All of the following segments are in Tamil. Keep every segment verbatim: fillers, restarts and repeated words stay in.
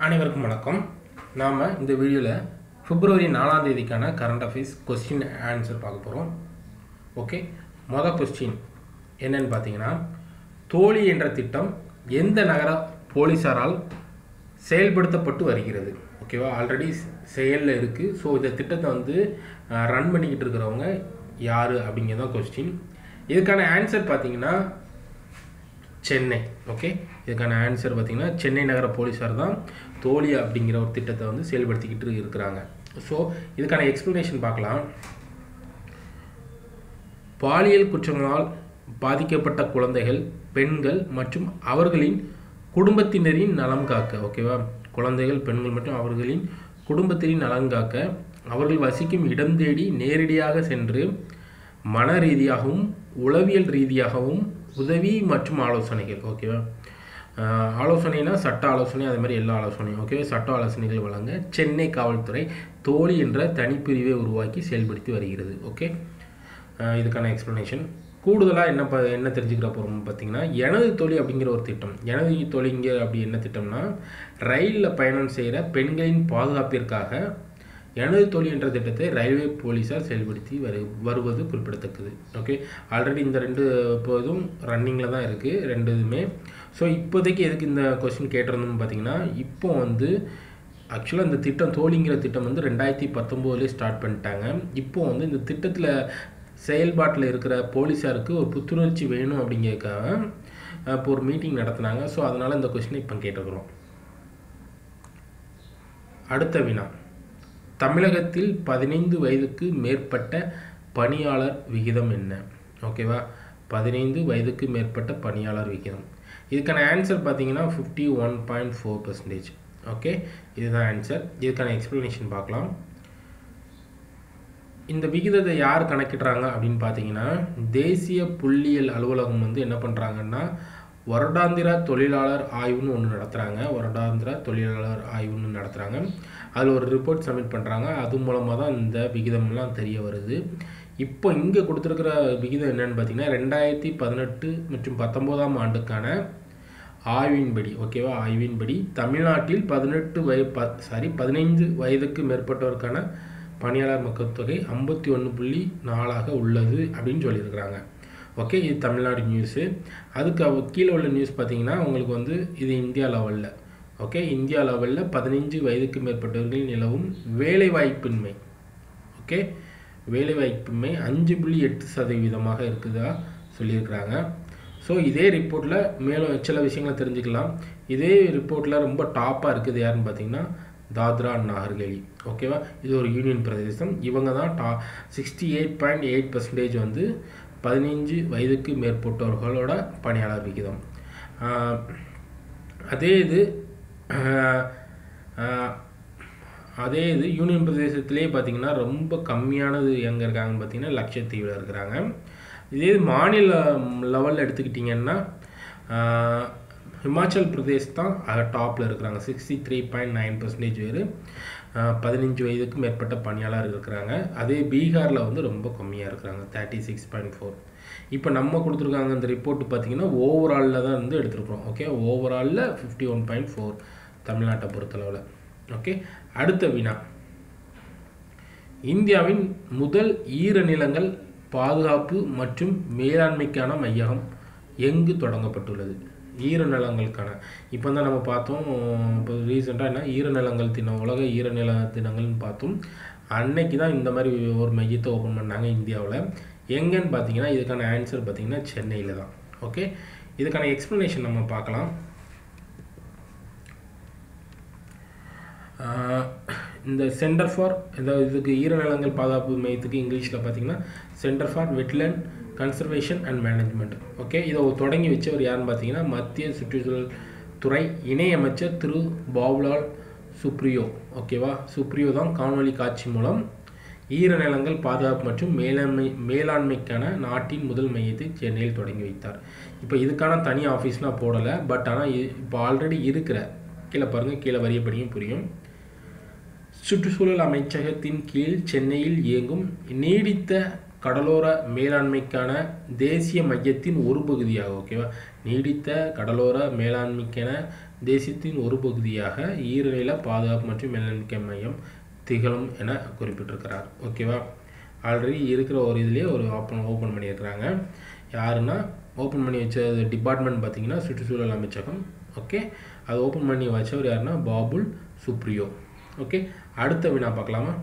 அனைவருக்கும் வணக்கம். நாம் இந்த வீடியோவில் பிப்ரவரி நாலாம் தேதிக்கான கரண்ட் அஃபேர்ஸ் கொஸ்டின் ஆன்சர் பார்க்க போகிறோம். ஓகே, மொதல் கொஸ்டின் என்னன்னு பார்த்தீங்கன்னா, தோழி என்ற திட்டம் எந்த நகர போலீஸாரால் செயல்படுத்தப்பட்டு வருகிறது? ஓகேவா, ஆல்ரெடி செயலில் இருக்குது. ஸோ இந்த திட்டத்தை வந்து ரன் பண்ணிக்கிட்டு இருக்கிறவங்க யார் அப்படிங்கிறதான் கொஸ்டின். இதுக்கான ஆன்சர் பார்த்தீங்கன்னா சென்னை. ஓகே, இதுக்கான ஆன்சர் பார்த்தீங்கன்னா சென்னை நகர போலீஸார் தான் தோழி அப்படிங்கிற ஒரு திட்டத்தை வந்து செயல்படுத்திக்கிட்டு இருக்கிறாங்க. ஸோ இதுக்கான எக்ஸ்ப்ளனேஷன் பார்க்கலாம். பாலியல் குற்றங்களால் பாதிக்கப்பட்ட குழந்தைகள், பெண்கள் மற்றும் அவர்களின் குடும்பத்தினரின் நலம் காக்க, ஓகேவா, குழந்தைகள், பெண்கள் மற்றும் அவர்களின் குடும்பத்தினரின் நலன் காக்க அவர்கள் வசிக்கும் இடம் தேடி நேரடியாக சென்று மன ரீதியாகவும் உளவியல் ரீதியாகவும் உதவி மற்றும் ஆலோசனைகள், ஓகேவா, ஆலோசனைனா சட்ட ஆலோசனை, அதே மாதிரி எல்லா ஆலோசனையும், ஓகேவா, சட்ட ஆலோசனைகள் வழங்க சென்னை காவல்துறை தோழி என்ற தனிப்பிரிவை உருவாக்கி செயல்படுத்தி வருகிறது. ஓகே, இதுக்கான எக்ஸ்ப்ளனேஷன் கூடுதலாக என்ன ப என்ன தெரிஞ்சுக்கிற போகிறோம் பார்த்தீங்கன்னா, எனது தோழி அப்படிங்கிற ஒரு திட்டம். எனது தோழிங்க அப்படி என்ன திட்டம்னா, ரயிலில் பயணம் செய்கிற பெண்களின் பாதுகாப்பிற்காக எனது தோழி என்ற திட்டத்தை ரயில்வே போலீஸார் செயல்படுத்தி வரு வருவது குறிப்பிடத்தக்கது. ஓகே, ஆல்ரெடி இந்த ரெண்டு இப்போதும் ரன்னிங்கில் தான் இருக்குது, ரெண்டு இதுவுமே. ஸோ இப்போதைக்கு எதுக்கு இந்த கொஸ்டின் கேட்டிருந்தோம்னு பார்த்தீங்கன்னா, இப்போ வந்து ஆக்சுவலாக இந்த திட்டம் தோழிங்கிற திட்டம் வந்து ரெண்டாயிரத்தி பத்தொம்போதுலேயே ஸ்டார்ட் பண்ணிட்டாங்க. இப்போது வந்து இந்த திட்டத்தில் செயல்பாட்டில் இருக்கிற போலீஸாருக்கு ஒரு புத்துணர்ச்சி வேணும் அப்படிங்கிறதுக்காக இப்போ ஒரு மீட்டிங் நடத்தினாங்க. ஸோ அதனால் இந்த கொஸ்டினை இப்போ கேட்டுக்கிறோம். அடுத்த வினா, தமிழகத்தில் பதினைந்து வயதுக்கு மேற்பட்ட பணியாளர் விகிதம் என்ன? ஓகேவா, பதினைந்து வயதுக்கு மேற்பட்ட பணியாளர் விகிதம். இதுக்கான ஆன்சர் பார்த்தீங்கன்னா fifty one point four percentage. Okay, இதுதான் ஆன்சர். இதுக்கான எக்ஸ்ப்ளனேஷன் பார்க்கலாம். இந்த விகிதத்தை யார் கணக்கிடுறாங்க அப்படின்னு பார்த்தீங்கன்னா, தேசிய புள்ளியியல் அலுவலகம் வந்து என்ன பண்ணுறாங்கன்னா, வருடாந்திர தொழிலாளர் ஆய்வுன்னு ஒன்று நடத்துகிறாங்க. வருடாந்திர தொழிலாளர் ஆய்வுன்னு நடத்துகிறாங்க. அதில் ஒரு ரிப்போர்ட் சப்மிட் பண்ணுறாங்க. அது மூலமாக தான் இந்த விகிதம்லாம் தெரிய வருது. இப்போ இங்கே கொடுத்துருக்கிற விகிதம் என்னென்னு பார்த்தீங்கன்னா, ரெண்டாயிரத்தி பதினெட்டு மற்றும் பத்தொம்போதாம் ஆண்டுக்கான ஆய்வின்படி, ஓகேவா, ஆய்வின்படி தமிழ்நாட்டில் பதினெட்டு வய ப சாரி பதினைந்து வயதுக்கு மேற்பட்டவருக்கான பணியாளர் மக்கள் தொகை ஐம்பத்தி ஒன்று புள்ளி நாலாக உள்ளது அப்படின்னு சொல்லியிருக்கிறாங்க. ஓகே, இது தமிழ்நாடு நியூஸு. அதுக்கு கீழே உள்ள நியூஸ் பார்த்தீங்கன்னா உங்களுக்கு வந்து இது இந்தியா லெவலில். ஓகே, இந்தியா லெவலில் பதினைஞ்சு வயதுக்கு மேற்பட்டவர்கள் நிலவும் வேலைவாய்ப்பின்மை, ஓகே, வேலைவாய்ப்பின்மை அஞ்சு புள்ளி எட்டு சதவீதமாக இருக்குதா சொல்லியிருக்கிறாங்க. ஸோ இதே ரிப்போர்ட்டில் மேலும் சில விஷயங்களை தெரிஞ்சுக்கலாம். இதே ரிப்போர்ட்டில் ரொம்ப டாப்பாக இருக்குது யாருன்னு பார்த்தீங்கன்னா தாத்ரா அண்ட் நாகர் ஹவேலி. ஓகேவா, இது ஒரு யூனியன் பிரதேசம். இவங்க தான் டா sixty eight point eight percentage வந்து பதினைஞ்சு வயதுக்கு மேற்பட்டவர்களோட பணியாளர் விகிதம். அதே இது அதே இது யூனியன் பிரதேசத்திலே பார்த்திங்கன்னா ரொம்ப கம்மியானது எங்கே இருக்காங்கன்னு பார்த்தீங்கன்னா லட்சத்தீவில் இருக்கிறாங்க. இதே மாநில லெவலில் எடுத்துக்கிட்டிங்கன்னா ஹிமாச்சல் பிரதேஷ் தான் டாப்பில் இருக்கிறாங்க. Sixty three point nine percentage பேர் பதினஞ்சு வயதுக்கு மேற்பட்ட பணியாளர் இருக்கிறாங்க. அதே பீகாரில் வந்து ரொம்ப கம்மியாக இருக்கிறாங்க, தேர்ட்டி சிக்ஸ் பாயிண்ட் ஃபோர். இப்போ நம்ம கொடுத்துருக்காங்க இந்த ரிப்போர்ட் பார்த்தீங்கன்னா ஓவராலில் தான் வந்து எடுத்துருக்கோம். ஓகே, ஓவராலில் ஃபிஃப்டி ஒன் பாயிண்ட் ஃபோர் தமிழ்நாட்டை பொறுத்தளவில். ஓகே, அடுத்த வினா, இந்தியாவின் முதல் ஈரநிலங்கள் பாதுகாப்பு மற்றும் மேலாண்மைக்கான மையகம் எங்கு தொடங்கப்பட்டுள்ளது? ஈரநிலங்களுக்கான இப்போ தான் நம்ம பார்த்தோம். இப்போ ரீசெண்டாக என்ன ஈரநிலங்கள் தினம், உலக ஈரநில தினங்கள்னு பார்த்தோம். அன்னைக்கு தான் இந்த மாதிரி ஒரு மையத்தை ஓப்பன் பண்ணாங்க இந்தியாவில். எங்கன்னு பார்த்தீங்கன்னா இதுக்கான ஆன்சர் பார்த்தீங்கன்னா சென்னையில் தான். ஓகே, இதுக்கான எக்ஸ்ப்ளனேஷன் நம்ம பார்க்கலாம். இந்த சென்டர் ஃபார் இந்த இதுக்கு ஈரநிலங்கள் பாதுகாப்பு மையத்துக்கு இங்கிலீஷில் பார்த்தீங்கன்னா centre for wetland conservation and management. Okay, இதை தொடங்கி வச்சவர் யாருன்னு பார்த்தீங்கன்னா மத்திய சுற்றுச்சூழல் துறை இணையமைச்சர் திரு பாபுலால் சுப்ரியோ. ஓகேவா, சுப்ரியோ தான் காணொலி காட்சி மூலம் ஈரநிலங்கள் பாதுகாப்பு மற்றும் மேலாண்மை மேலாண்மைக்கான நாட்டின் முதல் மையத்தை சென்னையில் தொடங்கி வைத்தார். இப்போ இதுக்கான தனி ஆஃபீஸ்லாம் போடலை, பட் ஆனால் இப்போ ஆல்ரெடி இருக்கிற கீழே பாருங்கள், கீழே வரிய படியும் புரியும். சுற்றுச்சூழல் அமைச்சகத்தின் கீழ் சென்னையில் இயங்கும் நீடித்த கடலோர மேலாண்மைக்கான தேசிய மையத்தின் ஒரு பகுதியாக, ஓகேவா, நீடித்த கடலோர மேலாண்மைக்கான தேசியத்தின் ஒரு பகுதியாக ஈரநில பாதுகாப்பு மற்றும் மேலாண்மை மையம் திகழும் என குறிப்பிட்டிருக்கிறார். ஓகேவா, ஆல்ரெடி இருக்கிற ஒரு இதுலேயே ஒரு ஓப்பன் ஓப்பன் பண்ணியிருக்கிறாங்க. யாருன்னா ஓப்பன் பண்ணி வச்ச டிபார்ட்மெண்ட் பார்த்தீங்கன்னா சுற்றுச்சூழல் அமைச்சகம். ஓகே, அது ஓப்பன் பண்ணி வச்சவர் யாருன்னா பாபுல் சுப்ரியோ. ஓகே, அடுத்த வினா பார்க்கலாமா?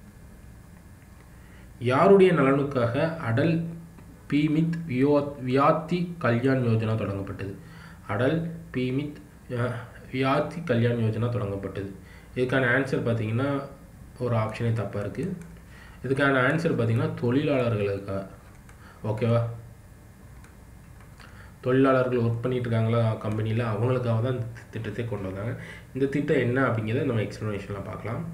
யாருடைய நலனுக்காக அடல் பீமித் வியோ வியாத்தி கல்யாண் யோஜனா தொடங்கப்பட்டது? அடல் பீமித் வியாத்தி கல்யாண் யோஜனா தொடங்கப்பட்டது. இதுக்கான ஆன்சர் பார்த்தீங்கன்னா ஒரு ஆப்ஷனே தப்பாக இருக்குது. இதுக்கான ஆன்சர் பார்த்தீங்கன்னா தொழிலாளர்களுக்காக. ஓகேவா, தொழிலாளர்கள் ஒர்க் பண்ணிட்டு இருக்காங்களா கம்பெனியில், அவங்களுக்காக தான் இந்த திட்டத்தை கொண்டு வந்தாங்க. இந்த திட்டம் என்ன அப்படிங்கிறத நம்ம எக்ஸ்ப்ளனேஷனில் பார்க்கலாம்.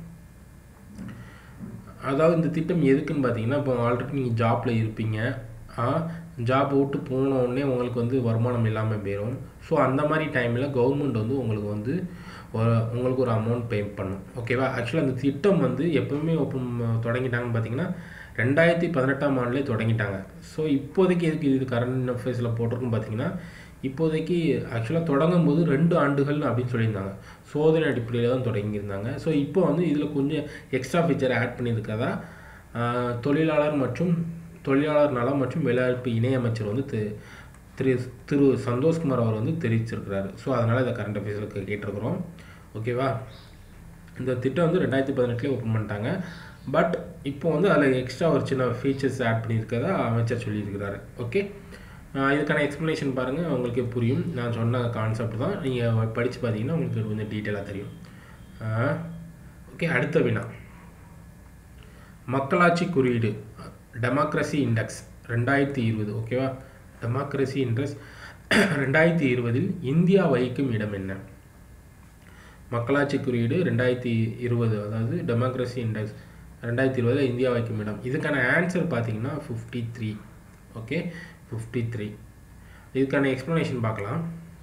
அதாவது இந்த திட்டம் எதுக்குன்னு பார்த்தீங்கன்னா, இப்போ ஆல்ரெடி நீங்கள் ஜாப்பில் இருப்பீங்க, ஜாப் விட்டு போன உடனே உங்களுக்கு வந்து வருமானம் இல்லாமல் போயிடும். ஸோ அந்த மாதிரி டைமில் கவர்மெண்ட் வந்து உங்களுக்கு வந்து ஒரு உங்களுக்கு ஒரு அமௌண்ட் பே பண்ணும். ஓகேவா, ஆக்சுவலாக அந்த திட்டம் வந்து எப்போவுமே ஓப்பன் தொடங்கிட்டாங்கன்னு பார்த்தீங்கன்னா ரெண்டாயிரத்தி பதினெட்டாம் ஆண்டுலேயே தொடங்கிட்டாங்க. ஸோ இப்போதைக்கு எதுக்கு இது கரண்ட் அஃபேர்ஸில் போட்டிருக்குன்னு பார்த்தீங்கன்னா, இப்போதைக்கு ஆக்சுவலாக தொடங்கும் போது ரெண்டு ஆண்டுகள் அப்படின்னு சொல்லியிருந்தாங்க. சோதனை அடிப்படையில் தான் தொடங்கியிருந்தாங்க. ஸோ இப்போ வந்து இதில் கொஞ்சம் எக்ஸ்ட்ரா ஃபீச்சர் ஆட் பண்ணியிருக்கதா தொழிலாளர் மற்றும் தொழிலாளர் நலம் மற்றும் வேலைவாய்ப்பு இணையமைச்சர் வந்து திரு திரு சந்தோஷ்குமார் அவர் வந்து தெரிவிச்சிருக்கிறாரு. ஸோ அதனால் இதை கரண்ட் அஃபேர்ஸில் கேட்டிருக்கிறோம். ஓகேவா, இந்த திட்டம் வந்து ரெண்டாயிரத்தி பதினெட்டுலேயே ஓப்பன் பண்ணிட்டாங்க. பட் இப்போ வந்து அதில் எக்ஸ்ட்ரா ஒரு சின்ன ஃபீச்சர்ஸ் ஆட் பண்ணியிருக்கதா அமைச்சர் சொல்லியிருக்கிறாரு. ஓகே, இதுக்கான எக்ஸ்ப்ளனேஷன் பாருங்கள், உங்களுக்கே புரியும். நான் சொன்ன கான்செப்ட் தான், நீங்கள் படித்து பார்த்தீங்கன்னா உங்களுக்கு கொஞ்சம் டீட்டெயிலாக தெரியும். ஓகே, அடுத்த வினா. மக்களாட்சி குறியீடு டெமோக்ரஸி இண்டெக்ஸ் ரெண்டாயிரத்தி இருபது. ஓகேவா, டெமோக்ரஸி இண்டெக்ஸ் ரெண்டாயிரத்தி இருபதில் இந்தியா வகிக்கும் இடம் என்ன? மக்களாட்சி குறியீடு ரெண்டாயிரத்தி இருபது, அதாவது டெமோக்ரஸி இண்டெக்ஸ் ரெண்டாயிரத்தி இருபதில் இந்தியா வகிக்கும் இடம். இதுக்கான ஆன்சர் பார்த்தீங்கன்னா fifty three. Okay, fifty three. இதுக்கான எக்ஸ்ப்ளனேஷன் பார்க்கலாம்.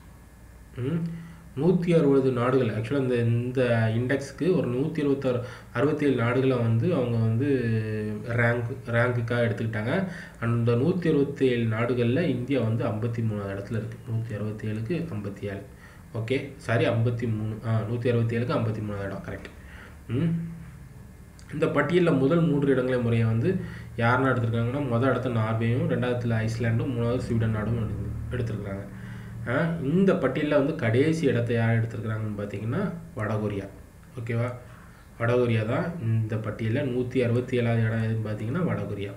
நூற்றி அறுபது நாடுகள் ஆக்சுவலாக இந்த இந்த இண்டெக்ஸுக்கு ஒரு நூற்றி அறுபத்தாறு அறுபத்தேழு நாடுகளை வந்து அவங்க வந்து ரேங்க் ரேங்க்குக்காக எடுத்துக்கிட்டாங்க. அந்த நூற்றி அறுபத்தேழு நாடுகளில் இந்தியா வந்து ஐம்பத்தி மூணாவது இடத்துல இருக்குது. நூற்றி அறுபத்தி ஏழுக்கு ஐம்பத்தி ஏழு. ஓகே, சாரி ஐம்பத்தி மூணு ஆ நூற்றி அறுபத்தி ஏழுக்கு ஐம்பத்தி மூணாவது இடம் கரெக்ட். ம் இந்த பட்டியலில் முதல் மூன்று இடங்களை முறையை வந்து யாருன்னா எடுத்துருக்காங்கன்னா, முதல் இடத்த நார்வேயும், ரெண்டாவதுல ஐஸ்லாண்டும், மூணாவது ஸ்வீடன் நாடும் எடுத்துருக்குறாங்க. இந்த பட்டியலில் வந்து கடைசி இடத்த யார் எடுத்துருக்குறாங்கன்னு பார்த்தீங்கன்னா வடகொரியா. ஓகேவா, வடகொரியா தான் இந்த பட்டியலில் நூற்றி அறுபத்தி ஏழாவது இடம் எதுன்னு பார்த்தீங்கன்னா வடகொரியா.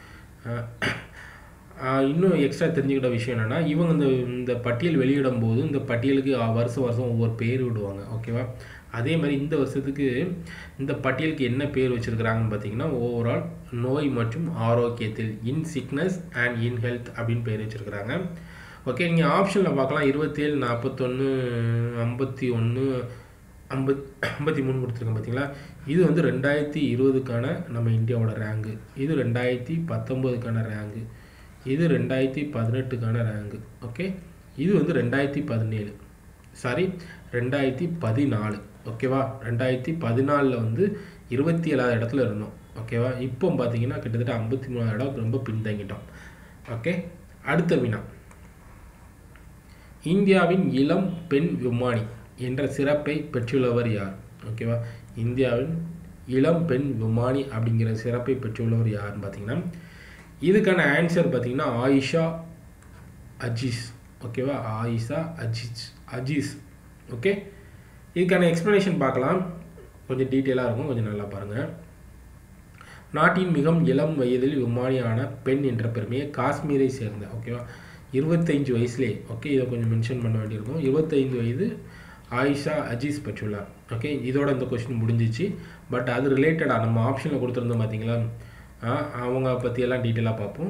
இன்னும் எக்ஸ்ட்ரா தெரிஞ்சுக்கிட்ட விஷயம் என்னென்னா, இவங்க இந்த இந்த பட்டியல் வெளியிடும் போது இந்த பட்டியலுக்கு வருஷம் வருஷம் ஒவ்வொரு பேர் விடுவாங்க. ஓகேவா, அதே மாதிரி இந்த வருஷத்துக்கு இந்த பட்டியலுக்கு என்ன பேர் வச்சுருக்கிறாங்கன்னு பார்த்தீங்கன்னா ஓவரால் நோய் மற்றும் ஆரோக்கியத்தில், in sickness and in health அப்படின்னு பேர் வச்சுருக்கிறாங்க. ஓகே, நீங்கள் ஆப்ஷனில் பார்க்கலாம். இருபத்தேழு, நாற்பத்தொன்று, ஐம்பத்தி ஒன்று, ஐம்பத் ஐம்பத்தி மூணு கொடுத்துருக்கேன் பார்த்தீங்களா. இது வந்து ரெண்டாயிரத்தி இருபதுக்கான நம்ம இந்தியாவோட ரேங்கு. இது ரெண்டாயிரத்தி பத்தொம்போதுக்கான ரேங்கு. இது ரெண்டாயிரத்தி பதினெட்டுக்கான ரேங்கு. ஓகே, இது வந்து ரெண்டாயிரத்தி பதினேழு சாரி ரெண்டாயிரத்தி பதினாலு. ஓகேவா, ரெண்டாயிரத்தி பதினாலில் வந்து இருபத்தி ஏழாவது இடத்துல இருந்தோம். ஓகேவா, இப்போ பார்த்தீங்கன்னா கிட்டத்தட்ட ஐம்பத்தி மூணாவது இடம் ரொம்ப பின்தங்கிட்டோம். ஓகே, அடுத்த வினா. இந்தியாவின் இளம் பெண் விமானி என்ற சிறப்பை பெற்றுள்ளவர் யார்? ஓகேவா, இந்தியாவின் இளம் பெண் விமானி அப்படிங்கிற சிறப்பை பெற்றுள்ளவர் யாருன்னு பார்த்தீங்கன்னா, இதுக்கான ஆன்சர் பார்த்தீங்கன்னா ஆயிஷா அஜீஸ். ஓகேவா, ஆயிஷா அஜீஸ் அஜீஸ் ஓகே, இதுக்கான எக்ஸ்ப்ளனேஷன் பார்க்கலாம். கொஞ்சம் டீட்டெயிலாக இருக்கும், கொஞ்சம் நல்லா பாருங்கள். நாட்டின் மிகவும் இளம் வயதில் விமானியான பெண் என்ற பெருமையை காஷ்மீரை சேர்ந்த, ஓகேவா, இருபத்தஞ்சு வயசுலேயே, ஓகே, இதை கொஞ்சம் மென்ஷன் பண்ண வேண்டியிருக்கும். இருபத்தைந்து வயது ஆயிஷா அஜீஸ் பெற்றுள்ளார். ஓகே, இதோட இந்த கொஸ்டின் முடிஞ்சிச்சு. பட் அது ரிலேட்டடாக நம்ம ஆப்ஷனில் கொடுத்துருந்தோம் பார்த்தீங்களா, அவங்க பற்றியெல்லாம் டீட்டெயிலாக பார்ப்போம்.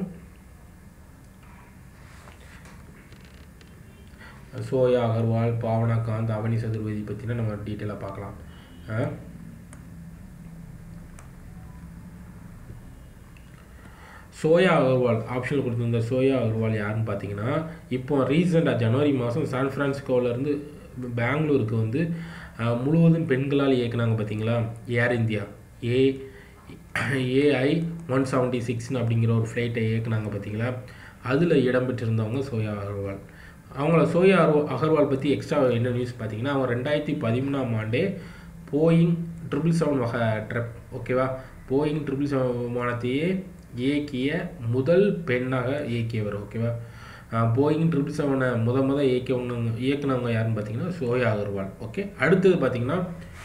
சோயா அகர்வால், பாவனா காந்த், அவனி சதுர்வேதி பற்றினா நம்ம டீட்டெயிலாக பார்க்கலாம். சோயா அகர்வால் ஆப்ஷனில் கொடுத்துருந்த சோயா அகர்வால் யாருன்னு பார்த்தீங்கன்னா, இப்போ ரீசெண்டாக ஜனவரி மாதம் சான் ஃப்ரான்சிஸ்கோவிலேருந்து பெங்களூருக்கு வந்து முழுவதும் பெண்களால் இயக்குனாங்க பார்த்தீங்களா, Air India A AI one seventy சிக்ஸ்னு அப்படிங்கிற ஒரு ஃப்ளைட்டை இயக்குனாங்க பார்த்தீங்களா, அதில் இடம்பெற்றிருந்தவங்க சோயா அகர்வால். அவங்கள சோயா அகர்வால் பற்றி எக்ஸ்ட்ரா என்ன நியூஸ் பார்த்தீங்கன்னா, அவங்க ரெண்டாயிரத்தி பதிமூணாம் ஆண்டே போயிங் ட்ரிபிள் செவன் வகை ட்ரெப் ஓகேவா போயிங் ட்ரிபிள் செவன் விமானத்தையே இயக்கிய முதல் பெண்ணாக இயக்கியவர் ஓகேவா. போயிங் ட்ரிபிள் செவனை முத முத இயக்கியவங்க இயக்குனவங்க யாருன்னு பார்த்தீங்கன்னா சோயா அகர்வால். ஓகே, அடுத்தது பார்த்தீங்கன்னா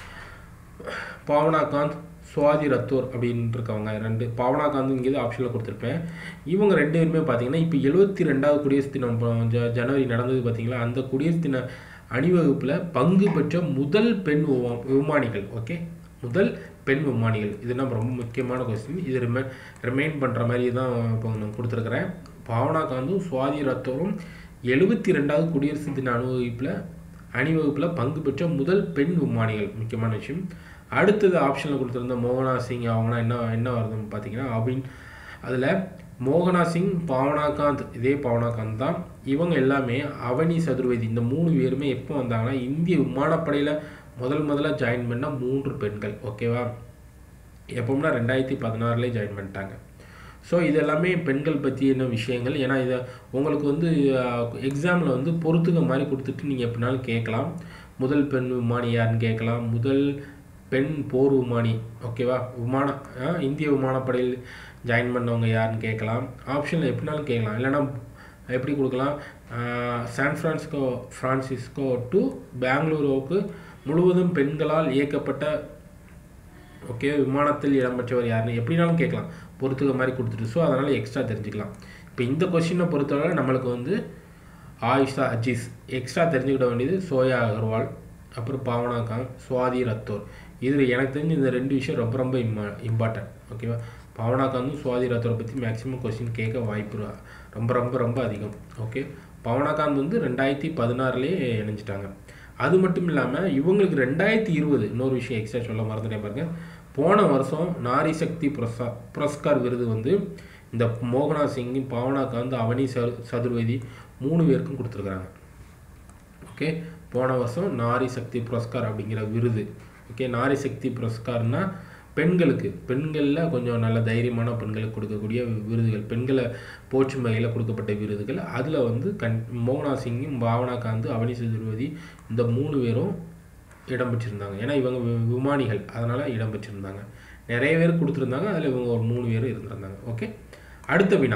பாவனா காந்த், சுவாதி ரத்தோர் அப்படின்னு இருக்கவங்க ரெண்டு. பாவனா காந்த்ங்கிறது ஆப்ஷனில் கொடுத்துருப்பேன். இவங்க ரெண்டு பேருமே பார்த்தீங்கன்னா இப்போ எழுபத்தி ரெண்டாவது குடியரசு தினம் ஜ ஜனவரி நடந்தது பார்த்தீங்களா, அந்த குடியரசு தின அணிவகுப்பில் பங்கு பெற்ற முதல் பெண் விமானிகள். ஓகே, முதல் பெண் விமானிகள். இது நம்ம ரொம்ப முக்கியமான கொஸ்டின். இது ரிமை ரிமைண்ட் பண்ணுற மாதிரி தான் இப்போ நான் கொடுத்துருக்குறேன். பாவனா காந்தும் சுவாதி ரத்தோரும் எழுபத்தி ரெண்டாவது குடியரசு தின அணிவகுப்பில் அணிவகுப்பில் பங்கு பெற்ற முதல் பெண் விமானிகள். முக்கியமான விஷயம். அடுத்தது ஆப்ஷனில் கொடுத்துருந்த மோகனா சிங் அவங்கன்னா என்ன என்ன வருதுன்னு பார்த்தீங்கன்னா அபின். அதில் மோகனா சிங், பாவனா காந்த், இதே பாவனா காந்த் தான். இவங்க எல்லாமே அவனி சதுர்வேதி இந்த மூணு பேருமே எப்போ வந்தாங்கன்னா இந்திய விமானப்படையில் முதல் முதல்ல ஜாயின் பண்ண மூன்று பெண்கள். ஓகேவா, எப்போம்னா ரெண்டாயிரத்தி பதினாறுலேயே ஜாயின் பண்ணிட்டாங்க. ஸோ இது எல்லாமே பெண்கள் பற்றின விஷயங்கள். ஏன்னா இதை உங்களுக்கு வந்து எக்ஸாமில் வந்து பொறுத்துக்க மாதிரி கொடுத்துட்டு நீங்கள் எப்படினாலும் கேட்கலாம். முதல் பெண் விமானி யாருன்னு கேட்கலாம், முதல் பெண் போர் விமானி ஓகேவா, விமான இந்திய விமானப்படையில் ஜாயின் பண்ணவங்க யாருன்னு கேட்கலாம். ஆப்ஷனில் எப்படினாலும் கேட்கலாம். இல்லைனா எப்படி கொடுக்கலாம், சான் ஃப்ரான்சிஸ்கோ ஃப்ரான்சிஸ்கோ டு பெங்களூருவுக்கு முழுவதும் பெண்களால் இயக்கப்பட்ட ஓகே விமானத்தில் இடம்பெற்றவர் யாருன்னு எப்படினாலும் கேட்கலாம். பொறுத்துக்க மாதிரி கொடுத்துட்டு ஸோ அதனால் எக்ஸ்ட்ரா தெரிஞ்சுக்கலாம். இப்போ இந்த கொஸ்டினை பொறுத்தவரை நம்மளுக்கு வந்து ஆயிஷா அஜீஸ் எக்ஸ்ட்ரா தெரிஞ்சுக்கிட வேண்டியது சோயா அகர்வால், அப்புறம் பாவனா காந்த், சுவாதி ரத்தோர். இது எனக்கு தெரிஞ்சு இந்த ரெண்டு விஷயம் ரொம்ப ரொம்ப இம்மா இம்பார்ட்டன்ட் ஓகேவா. பாவனா காந்தும் சுவாதி ரத்தோரை பற்றி மேக்ஸிமம் கொஸ்டின் கேட்க வாய்ப்பு ரொம்ப ரொம்ப ரொம்ப அதிகம். ஓகே, பாவனா காந்த் வந்து ரெண்டாயிரத்தி பதினாறுலேயே இணைஞ்சிட்டாங்க. அது மட்டும் இல்லாமல் இவங்களுக்கு ரெண்டாயிரத்தி இருபது இன்னொரு விஷயம் எக்ஸ்ட்ரா சொல்ல மறந்துட்டேன் பாருங்க. போன வருஷம் நாரி சக்தி புரஸ்கா புரஸ்கார் விருது வந்து இந்த மோகனா சிங், பாவனா காந்த், அவனி சதுர்வேதி மூணு பேருக்கும் கொடுத்துருக்குறாங்க. ஓகே, போன வருஷம் நாரி சக்தி புரஸ்கார் அப்படிங்கிற விருது. ஓகே, நாரி சக்தி புரஸ்கார்னா பெண்களுக்கு பெண்களில் கொஞ்சம் நல்ல தைரியமான பெண்களுக்கு கொடுக்கக்கூடிய விருதுகள், பெண்களை போற்றும் வகையில் கொடுக்கப்பட்ட விருதுகள். அதில் வந்து கண் மோகனா சிங்கும், பாவனா காந்த், அவனி சதுர்வேதி இந்த மூணு பேரும் இடம்பெற்றிருந்தாங்க. ஏன்னா இவங்க விமானிகள் அதனால் இடம்பெற்றிருந்தாங்க. நிறைய பேர் கொடுத்துருந்தாங்க, அதில் இவங்க ஒரு மூணு பேர் இருந்திருந்தாங்க. ஓகே, அடுத்த வினா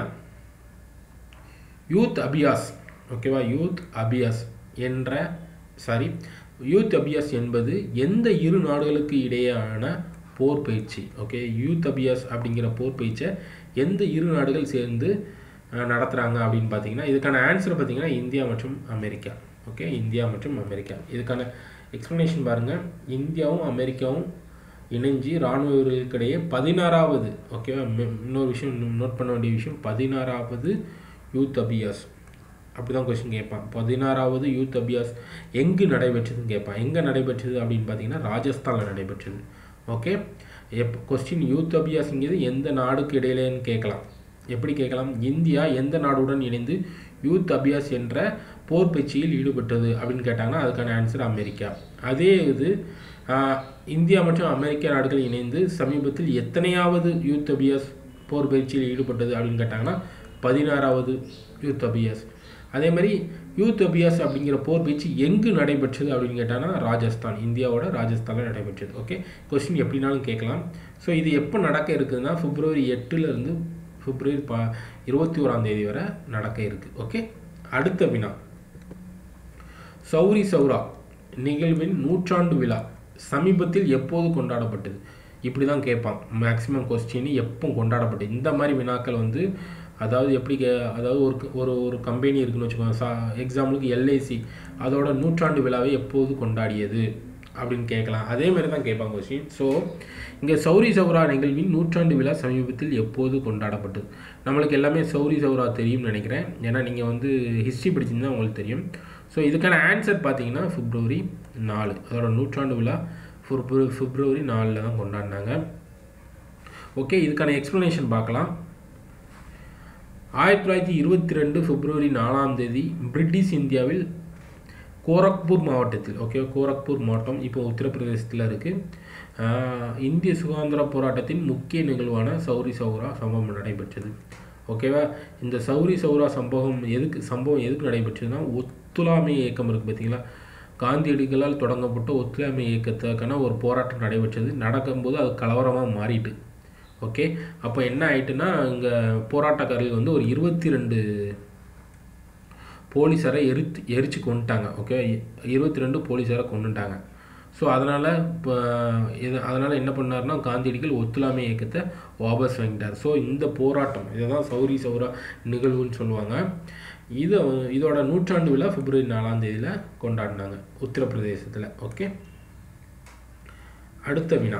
யூத் அபியாஸ். ஓகேவா, யூத் அபியாஸ் என்ற சாரி யூத் அபியாஸ் என்பது எந்த இரு நாடுகளுக்கு இடையேயான போர் பயிற்சி? ஓகே, யூத் அபியாஸ் அப்படிங்கிற போர் பயிற்சியை எந்த இரு நாடுகள் சேர்ந்து நடத்துகிறாங்க அப்படின்னு பார்த்தீங்கன்னா இதுக்கான ஆன்சர் பார்த்தீங்கன்னா இந்தியா மற்றும் அமெரிக்கா. ஓகே, இந்தியா மற்றும் அமெரிக்கா. இதுக்கான எக்ஸ்ப்ளனேஷன் பாருங்கள். இந்தியாவும் அமெரிக்காவும் இணைஞ்சு இராணுவ வீரர்களுக்கிடையே பதினாறாவது ஓகேவா இன்னொரு விஷயம் நோட் பண்ண வேண்டிய விஷயம் பதினாறாவது யூத் அபியாஸ் அப்படி தான் கொஸ்டின் கேட்பான். பதினாறாவது யூத் அபியாஸ் எங்கு நடைபெற்றதுன்னு கேட்பான். எங்கே நடைபெற்றது அப்படின்னு பார்த்தீங்கன்னா ராஜஸ்தானில் நடைபெற்றது. ஓகே, எப் கொஸ்டின் யூத் அபியாஸ்ங்கிறது எந்த நாடுக்கு இடையிலேன்னு கேட்கலாம். எப்படி கேட்கலாம், இந்தியா எந்த நாடுடன் இணைந்து யூத் அபியாஸ் என்ற போர் பயிற்சியில் ஈடுபட்டது அப்படின்னு கேட்டாங்கன்னா அதுக்கான ஆன்சர் அமெரிக்கா. அதே இது இந்தியா மற்றும் அமெரிக்கா நாடுகள் இணைந்து சமீபத்தில் எத்தனையாவது யூத் அபியாஸ் போர் பயிற்சியில் ஈடுபட்டது அப்படின்னு கேட்டாங்கன்னா பதினாறாவது யூத் அபியாஸ். அதே மாதிரி யூத் அபியாஸ் அப்படிங்கிற போர் பயிற்சி எங்கு நடைபெற்றது அப்படின்னு கேட்டாங்கன்னா ராஜஸ்தான், இந்தியாவோட ராஜஸ்தானில் நடைபெற்றது. ஓகே, கொஸ்டின் எப்படினாலும் கேட்கலாம். ஸோ இது எப்போ நடக்க இருக்குதுன்னா பிப்ரவரி எட்டுலேருந்து பிப்ரவரி ப இருபத்தி ஓராம் தேதி வரை நடக்க இருக்குது. ஓகே, அடுத்த வினா சௌரி சௌரா நிகழ்வின் நூற்றாண்டு விழா சமீபத்தில் எப்போது கொண்டாடப்பட்டது? இப்படி தான் கேட்பான் மேக்ஸிமம் கொஸ்டின். எப்போ கொண்டாடப்பட்டது இந்த மாதிரி வினாக்கள் வந்து அதாவது எப்படி கே அதாவது ஒரு ஒரு ஒரு கம்பெனி இருக்குன்னு வச்சுக்கோங்க. சா எக்ஸாம்பிளுக்கு எல்ஐசி அதோட நூற்றாண்டு விழாவை எப்போது கொண்டாடியது அப்படின்னு கேட்கலாம். அதே மாதிரி தான் கேட்பாங்க கொஸ்டின். ஸோ இங்கே சௌரி சௌரா நிகழ்வின் நூற்றாண்டு விழா சமீபத்தில் எப்போது கொண்டாடப்பட்டது? நம்மளுக்கு எல்லாமே சௌரி சௌரா தெரியும்னு நினைக்கிறேன். ஏன்னா நீங்கள் வந்து ஹிஸ்ட்ரி படிச்சிருந்தா உங்களுக்கு தெரியும். ஸோ இதுக்கான ஆன்சர் பார்த்தீங்கன்னா பிப்ரவரி நாலு அதோட நூற்றாண்டு விழா பிப்ரவரி பிப்ரவரி நாலில் தான் கொண்டாடினாங்க. ஓகே, இதுக்கான எக்ஸ்ப்ளனேஷன் பார்க்கலாம். ஆயிரத்தி தொள்ளாயிரத்தி இருபத்தி ரெண்டு பிப்ரவரி நாலாம் தேதி பிரிட்டிஷ் இந்தியாவில் கோரக்பூர் மாவட்டத்தில் ஓகே கோரக்பூர் மாவட்டம் இப்போ உத்தரப்பிரதேசத்தில் இருக்குது. இந்திய சுதந்திர போராட்டத்தின் முக்கிய நிகழ்வான சௌரி சௌரா சம்பவம் நடைபெற்றது. ஓகேவா, இந்த சௌரி சௌரா சம்பவம் எதுக்கு சம்பவம் எதுக்கு நடைபெற்றதுன்னா ஒத்துழையாமை இயக்கம் இருக்குது பார்த்தீங்களா, காந்தியடிகளால் தொடங்கப்பட்ட ஒத்துழையாமை இயக்கத்துக்கான ஒரு போராட்டம் நடைபெற்றது. நடக்கும்போது அது கலவரமாக மாறிட்டு. ஓகே, அப்போ என்ன ஆயிட்டுன்னா இங்கே போராட்டக்காரர்கள் வந்து ஒரு இருபத்தி ரெண்டு போலீஸாரை எரித்து எரித்து கொண்டுட்டாங்க. ஓகே, இருபத்தி ரெண்டு போலீஸாரை கொண்டுட்டாங்க. ஸோ அதனால் இப்போ இது அதனால் என்ன பண்ணார்னா காந்தியடிகள் ஒத்துழையாமை இயக்கத்தை வாபஸ் வாங்கிட்டார். ஸோ இந்த போராட்டம் இதை தான் சௌரி சௌரா நிகழ்வுன்னு சொல்லுவாங்க. இதை இதோட நூற்றாண்டு விழா பிப்ரவரி நாலாம் தேதியில் கொண்டாடினாங்க உத்தரப்பிரதேசத்தில். ஓகே, அடுத்த வினா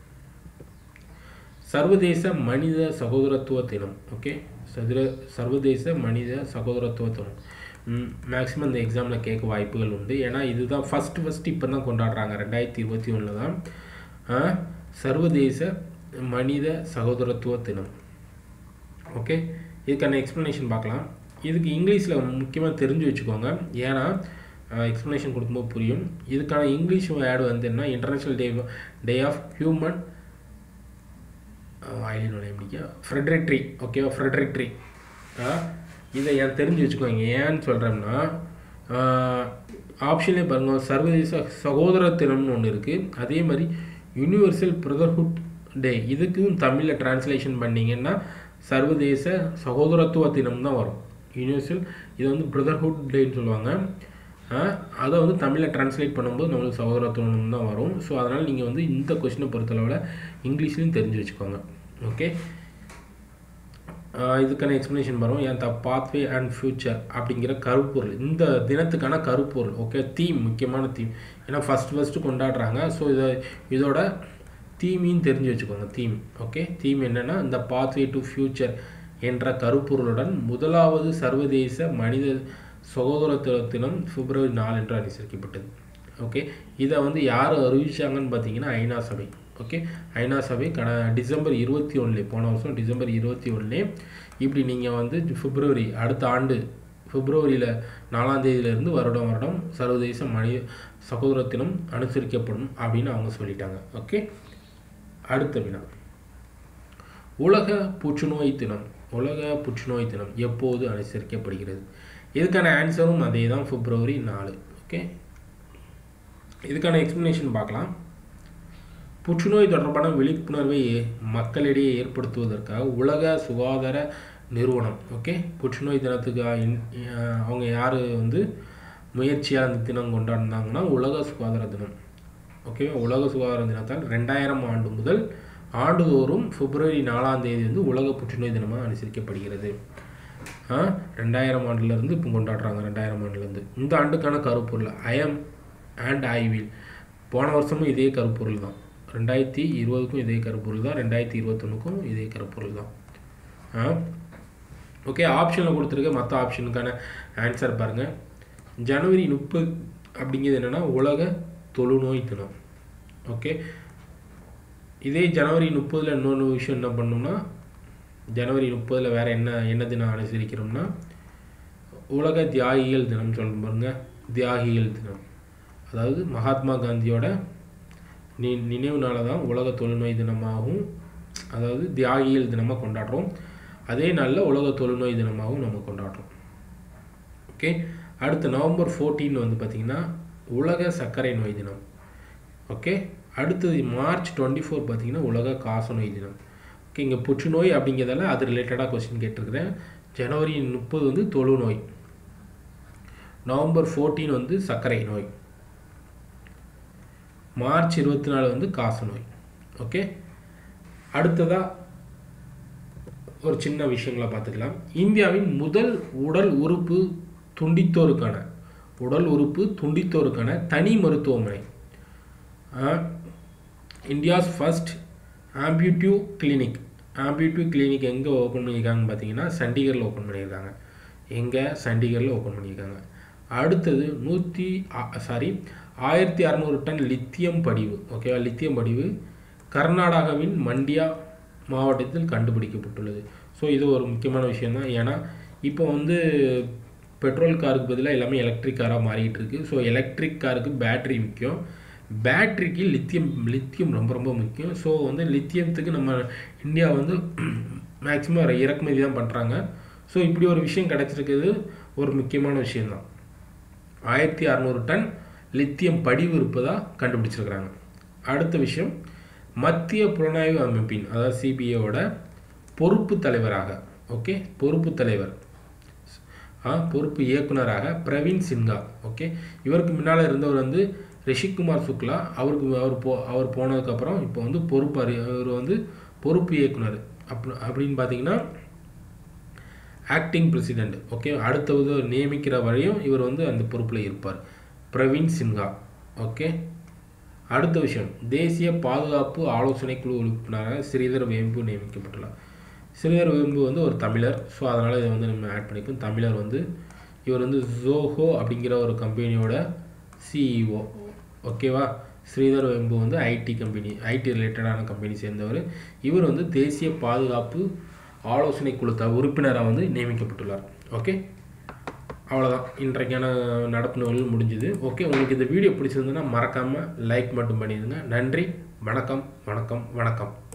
சர்வதேச மனித சகோதரத்துவ தினம். ஓகே, சதுர சர்வதேச மனித சகோதரத்துவ தினம் மேக்ஸிமம் இந்த எக்ஸாமில் கேட்க வாய்ப்புகள் உண்டு. ஏன்னா இதுதான் ஃபஸ்ட்டு ஃபஸ்ட்டு இப்போ தான் கொண்டாடுறாங்க. ரெண்டாயிரத்தி இருபத்தி ஒன்றில் தான் சர்வதேச மனித சகோதரத்துவ தினம். ஓகே, இதுக்கான எக்ஸ்ப்ளனேஷன் பார்க்கலாம். இதுக்கு இங்கிலீஷில் முக்கியமாக தெரிஞ்சு வச்சுக்கோங்க, ஏன்னா எக்ஸ்ப்ளனேஷன் கொடுக்கும்போது புரியும். இதுக்கான இங்கிலீஷ் வேர்டு வந்து என்ன, international day day of human ஐலினோட எப்படிக்கா ஃப்ரெட்ரிக் ட்ரீ. ஓகேவா, ஃப்ரெட்ரிக் ட்ரீ. இதை ஏன் தெரிஞ்சு வச்சுக்கோங்க. ஏன்னு சொல்கிறோம்னா ஆப்ஷன்லேயே பாருங்கள், சர்வதேச சகோதர தினம்னு ஒன்று இருக்குது. அதே மாதிரி யூனிவர்சல் பிரதர்ஹுட் டே, இதுக்கும் தமிழில் டிரான்ஸ்லேஷன் பண்ணிங்கன்னா சர்வதேச சகோதரத்துவ தினம் தான் வரும். யூனிவர்சல் இது வந்து பிரதர்ஹுட் டேன்னு சொல்லுவாங்க. அதை வந்து தமிழில் டிரான்ஸ்லேட் பண்ணும்போது நம்மளுக்கு சகோதரத்துவம் தான் வரும். ஸோ அதனால் நீங்கள் வந்து இந்த கொஸ்டினை பொறுத்தளவில் இங்கிலீஷ்லையும் தெரிஞ்சு வச்சுக்கோங்க. ஓகே, இதுக்கான எக்ஸ்ப்ளனேஷன் வரும். ஏன் த பாத்வே அண்ட் ஃபியூச்சர் அப்படிங்கிற கருப்பொருள் இந்த தினத்துக்கான கருப்பொருள். ஓகே, தீம், முக்கியமான தீம். ஏன்னா ஃபஸ்ட் ஃபஸ்ட்டு கொண்டாடுறாங்க. ஸோ இதை இதோட தீமையும் தெரிஞ்சு வச்சுக்கோங்க. தீம். ஓகே, தீம் என்னென்னா இந்த பாத்வே டு ஃபியூச்சர் என்ற கருப்பொருளுடன் முதலாவது சர்வதேச மனித சகோதரத்துவ தினம் பிப்ரவரி நாலு என்று அனுசரிக்கப்பட்டது. ஓகே, இதை வந்து யார் அறிவிச்சாங்கன்னு பார்த்தீங்கன்னா ஐநா சபை. ஓகே, ஐநா சபை கட டிசம்பர் இருபத்தி ஒன்றுலே போன வருஷம் டிசம்பர் இருபத்தி ஒன்றுலே இப்படி நீங்கள் வந்து பிப்ரவரி அடுத்த ஆண்டு பிப்ரவரியில் நாலாம் தேதியிலேருந்து வருடம் வருடம் சர்வதேச மனித சகோதர தினம் அனுசரிக்கப்படும் அப்படின்னு அவங்க சொல்லிட்டாங்க. ஓகே, அடுத்த வினா உலக புற்றுநோய் தினம். உலக புற்றுநோய் தினம் எப்போது அனுசரிக்கப்படுகிறது? இதுக்கான ஆன்சரும் அதே தான், பிப்ரவரி நாலு. ஓகே, இதுக்கான எக்ஸ்ப்ளனேஷன் பார்க்கலாம். புற்றுநோய் தொடர்பான விழிப்புணர்வை மக்களிடையே ஏற்படுத்துவதற்காக உலக சுகாதார நிறுவனம் ஓகே புற்றுநோய் தினத்துக்கு அவங்க யார் வந்து முயற்சியாக அந்த தினம் கொண்டாடினாங்கன்னா உலக சுகாதார தினம். ஓகே, உலக சுகாதார தினத்தால் ரெண்டாயிரம் ஆண்டு முதல் ஆண்டுதோறும் பிப்ரவரி நாலாம் தேதி வந்து உலக புற்றுநோய் தினமாக அனுசரிக்கப்படுகிறது. ரெண்டாயிரம் ஆண்டுலேருந்து இப்போ கொண்டாடுறாங்க. ரெண்டாயிரம் ஆண்டுலேருந்து இந்த ஆண்டுக்கான கருப்பொருள் ஐஎம் அண்ட் ஐ வில். போன வருஷமும் இதே கருப்பொருள் தான். ரெண்டாயிரத்தி இருபதுக்கும் இதே கருப்பொருள் தான். ரெண்டாயிரத்தி இருபத்தொன்னுக்கும் இதே கருப்பொருள் தான். ஓகே, ஆப்ஷனில் கொடுத்துருக்க மற்ற ஆப்ஷனுக்கான ஆன்சர் பாருங்கள். ஜனவரி முப்பது அப்படிங்கிறது என்னென்னா உலக தொழுநோய் தினம். ஓகே, இதே ஜனவரி முப்பதில் இன்னொன்று விஷயம் என்ன பண்ணோம்னா ஜனவரி முப்பதில் வேறு என்ன என்ன தினம் அனுசரிக்கிறோம்னா உலக தியாகிகள் தினம் சொல்லணும் பாருங்க. தியாகிகள் தினம் அதாவது மகாத்மா காந்தியோட நி நினைவுனால தான் உலக தொழுநோய் தினமாகவும் அதாவது தியாகிகள் தினமாக கொண்டாடுறோம். அதே நாளில் உலக தொழுநோய் தினமாகவும் நம்ம கொண்டாடுறோம். ஓகே, அடுத்து நவம்பர் பதினான்கு வந்து பார்த்திங்கன்னா உலக சர்க்கரை நோய் தினம். ஓகே, அடுத்தது மார்ச் இருபத்தி நான்கு பார்த்திங்கன்னா உலக காசநோய் தினம். ஓகே, இங்கே புற்றுநோய் அப்படிங்கிறதால அது ரிலேட்டடாக கொஸ்டின் கேட்டிருக்கிறேன். ஜனவரி முப்பது வந்து தொழுநோய், நவம்பர் பதினான்கு வந்து சர்க்கரை நோய், மார்ச் இருபத்தி நாலு வந்து காசநோய். ஓகே, அடுத்ததாக ஒரு சின்ன விஷயங்களை பார்த்துக்கலாம். இந்தியாவின் முதல் உடல் உறுப்பு துண்டித்தோருக்கான உடல் உறுப்பு துண்டித்தோருக்கான தனி மருத்துவமனை India's first amputee clinic. Amputee clinic எங்கே ஓப்பன் பண்ணியிருக்காங்கன்னு பார்த்தீங்கன்னா சண்டிகரில் ஓப்பன் பண்ணியிருக்காங்க. எங்கே? சண்டிகரில் ஓப்பன் பண்ணியிருக்காங்க. அடுத்தது நூற்றி சாரி ஆயிரத்தி அறநூறு டன் லித்தியம் படிவு. ஓகேவா, லித்தியம் படிவு கர்நாடகாவின் மண்டியா மாவட்டத்தில் கண்டுபிடிக்கப்பட்டுள்ளது. ஸோ இது ஒரு முக்கியமான விஷயந்தான். ஏன்னா இப்போ வந்து பெட்ரோல் காருக்கு பதிலாக எல்லாமே எலக்ட்ரிக் காராக மாறிக்கிட்டு இருக்குது. ஸோ எலக்ட்ரிக் காருக்கு பேட்ரி முக்கியம், பேட்ரிக்கு லித்தியம் லித்தியம் ரொம்ப ரொம்ப முக்கியம். ஸோ வந்து லித்தியத்துக்கு நம்ம இந்தியா வந்து மேக்ஸிமம் இறக்குமதி தான் பண்ணுறாங்க. ஸோ இப்படி ஒரு விஷயம் கிடச்சிருக்குது ஒரு முக்கியமான விஷயந்தான். ஆயிரத்தி அறநூறு டன் லித்தியம் படிவு இருப்பதாக கண்டுபிடிச்சிருக்கிறாங்க. அடுத்த விஷயம், மத்திய புலனாய்வு அமைப்பின் அதாவது சிபிஐயோட பொறுப்பு தலைவராக ஓகே பொறுப்பு தலைவர் பொறுப்பு இயக்குனராக பிரவீன் சின்ஹா. ஓகே இவருக்கு முன்னால் இருந்தவர் வந்து ரிஷிகுமார் சுக்லா. அவருக்கு அவர் போ அவர் போனதுக்கப்புறம் இப்போ வந்து பொறுப்பு அறி அவர் வந்து பொறுப்பு இயக்குனர் அப் அப்படின்னு பார்த்தீங்கன்னா ஆக்டிங் பிரசிடெண்ட். ஓகே அடுத்தது நியமிக்கிற வரையும் இவர் வந்து அந்த பொறுப்பில் இருப்பார், பிரவீன் சின்ஹா. ஓகே அடுத்த விஷயம், தேசிய பாதுகாப்பு ஆலோசனை குழு உறுப்பினராக ஸ்ரீதர் வேம்பு நியமிக்கப்பட்டுள்ளார். ஸ்ரீதர் வேம்பு வந்து ஒரு தமிழர். ஸோ அதனால் இதை வந்து நம்ம ஆட் பண்ணிப்போம். தமிழர் வந்து இவர் வந்து ஜோஹோ அப்படிங்கிற ஒரு கம்பெனியோட சிஇஓ. ஓகேவா, ஸ்ரீதர் வேம்பு வந்து ஐடி கம்பெனி ஐடி ரிலேட்டடான கம்பெனி சேர்ந்தவர். இவர் வந்து தேசிய பாதுகாப்பு ஆலோசனை குழு த உறுப்பினராக வந்து நியமிக்கப்பட்டுள்ளார். ஓகே அவ்வளோதான், இன்றைக்கான நடப்பு நிகழ்வு முடிஞ்சுது. ஓகே உங்களுக்கு இந்த வீடியோ பிடிச்சிருந்ததுன்னா மறக்காமல் லைக் மட்டும் பண்ணிடுங்க. நன்றி, வணக்கம் வணக்கம் வணக்கம்.